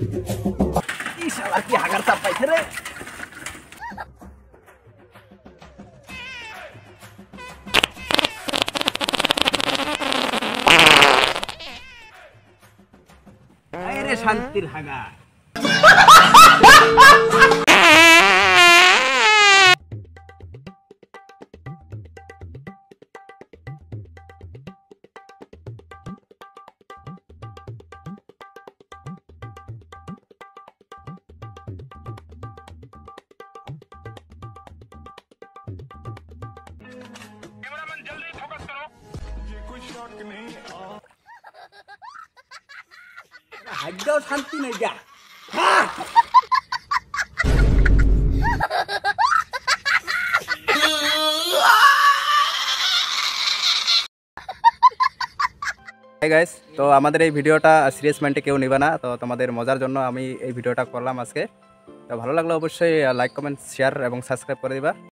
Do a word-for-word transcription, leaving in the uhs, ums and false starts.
ই শালা কি হাগার চাপ পাইছে রে। আরে শান্তির হাগা। হাইদাও শান্তি নাই গা। হাই গাইস, তো আমাদের এই ভিডিওটা সিরিয়াস মাইন্ডে কেউ নেবে না, তো তোমাদের মজার জন্য আমি এই ভিডিওটা করলাম আজকে। তো ভালো লাগলে অবশ্যই লাইক কমেন্ট শেয়ার এবং সাবস্ক্রাইব করে দিবা।